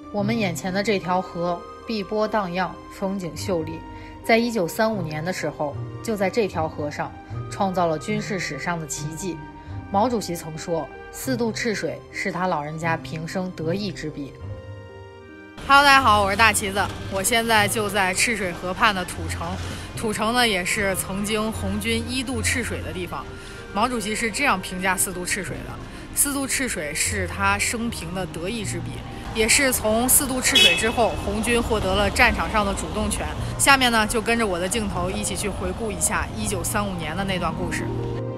我们眼前的这条河碧波荡漾，风景秀丽。在1935年的时候，就在这条河上创造了军事史上的奇迹。毛主席曾说，4渡赤水是他老人家平生得意之笔。Hello， 大家好，我是大旗子，我现在就在赤水河畔的土城。土城呢，也是曾经红军1渡赤水的地方。毛主席是这样评价4渡赤水的：4渡赤水是他生平的得意之笔。也是从4渡赤水之后，红军获得了战场上的主动权。下面呢，就跟着我的镜头一起去回顾一下1935年的那段故事。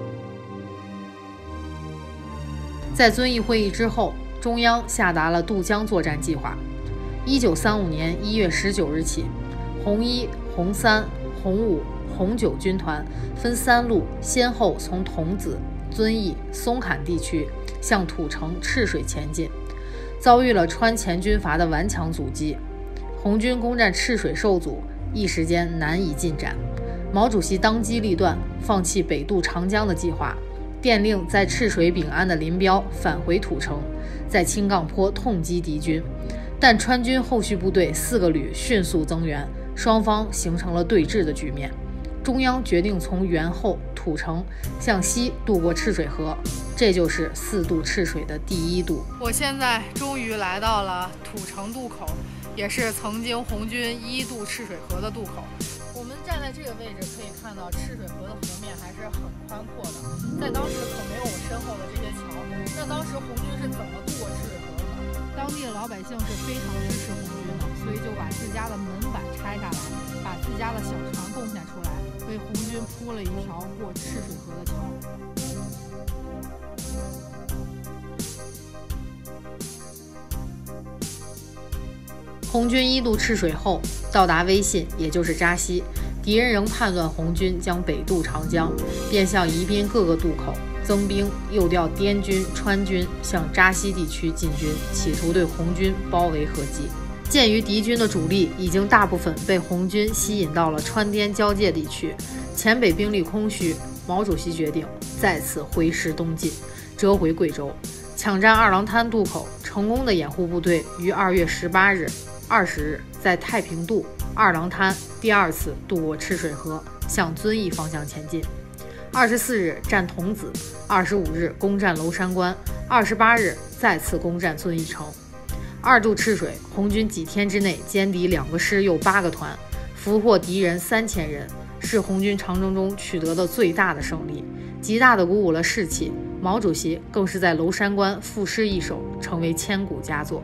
在遵义会议之后，中央下达了渡江作战计划。1935年1月19日起，红1、红3、红5、红9军团分3路，先后从桐梓、遵义、松坎地区向土城、赤水前进。遭遇了川黔军阀的顽强阻击，红军攻占赤水受阻，一时间难以进展。毛主席当机立断，放弃北渡长江的计划，电令在赤水丙安的林彪返回土城，在青杠坡痛击敌军。但川军后续部队4个旅迅速增援，双方形成了对峙的局面。中央决定从元后、土城向西渡过赤水河，这就是4渡赤水的第1渡。我现在终于来到了土城渡口，也是曾经红军1渡赤水河的渡口。我们站在这个位置可以看到赤水河的河面还是很宽阔的，在当时可没有我身后的这些桥。那当时红军是怎么渡过赤水河的呢？当地的老百姓是非常支持红军的，所以就把自家的门板拆下来，把自家的小船贡献出来，为红军铺了一条过赤水河的桥。红军1渡赤水后，到达威信，也就是扎西，敌人仍判断红军将北渡长江，便向宜宾各个渡口增兵，又调滇军、川军向扎西地区进军，企图对红军包围合击。鉴于敌军的主力已经大部分被红军吸引到了川滇交界地区，黔北兵力空虚，毛主席决定再次挥师东进，折回贵州，抢占二郎滩渡口，成功的掩护部队于2月18日、20日在太平渡、二郎滩第2次渡过赤水河，向遵义方向前进。24日占桐梓，25日攻占娄山关，28日再次攻占遵义城。2渡赤水，红军几天之内歼敌2个师又8个团，俘获敌人3000人，是红军长征中取得的最大的胜利，极大地鼓舞了士气。毛主席更是在娄山关赋诗一首，成为千古佳作。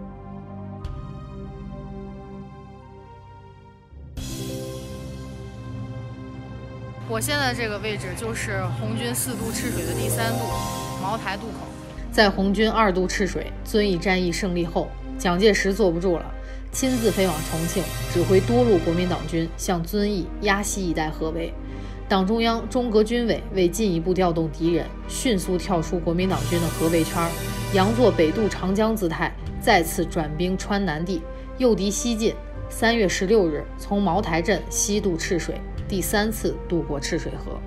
我现在这个位置就是红军4渡赤水的第3渡，茅台渡口。在红军2渡赤水、遵义战役胜利后，蒋介石坐不住了，亲自飞往重庆，指挥多路国民党军向遵义、鸭溪一带合围。党中央、中革军委为进一步调动敌人，迅速跳出国民党军的合围圈，佯作北渡长江姿态，再次转兵川南地，诱敌西进。3月16日，从茅台镇西渡赤水，第3次渡过赤水河。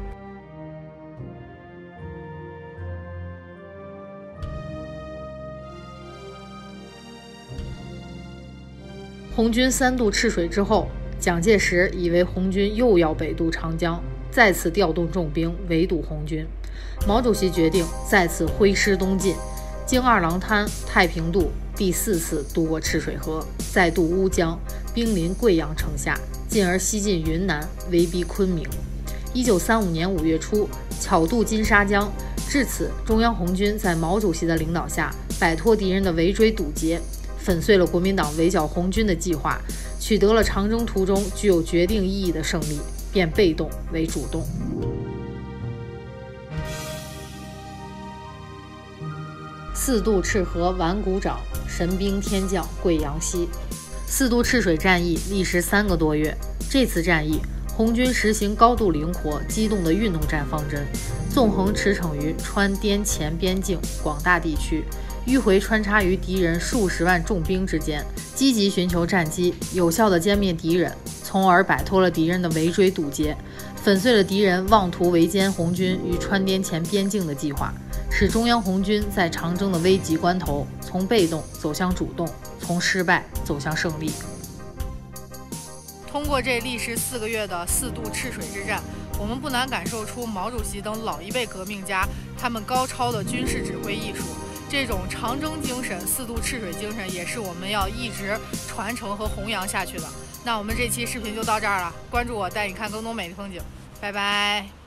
红军3渡赤水之后，蒋介石以为红军又要北渡长江，再次调动重兵围堵红军。毛主席决定再次挥师东进，经二郎滩、太平渡，第4次渡过赤水河，再渡乌江，兵临贵阳城下，进而西进云南，威逼昆明。1935年5月初，巧渡金沙江，至此，中央红军在毛主席的领导下，摆脱敌人的围追堵截，粉碎了国民党围剿红军的计划，取得了长征途中具有决定意义的胜利，变被动为主动。4渡赤河完鼓掌，神兵天降贵阳西。4渡赤水战役历时3个多月，这次战役，红军实行高度灵活、机动的运动战方针，纵横驰骋于川滇黔边境广大地区，迂回穿插于敌人数十万重兵之间，积极寻求战机，有效地歼灭敌人，从而摆脱了敌人的围追堵截，粉碎了敌人妄图围歼红军于川滇黔边境的计划， 使中央红军在长征的危急关头从被动走向主动，从失败走向胜利。通过这历时4个月的4渡赤水之战，我们不难感受出毛主席等老一辈革命家他们高超的军事指挥艺术。这种长征精神、4渡赤水精神，也是我们要一直传承和弘扬下去的。那我们这期视频就到这儿了，关注我，带你看更多美丽风景，拜拜。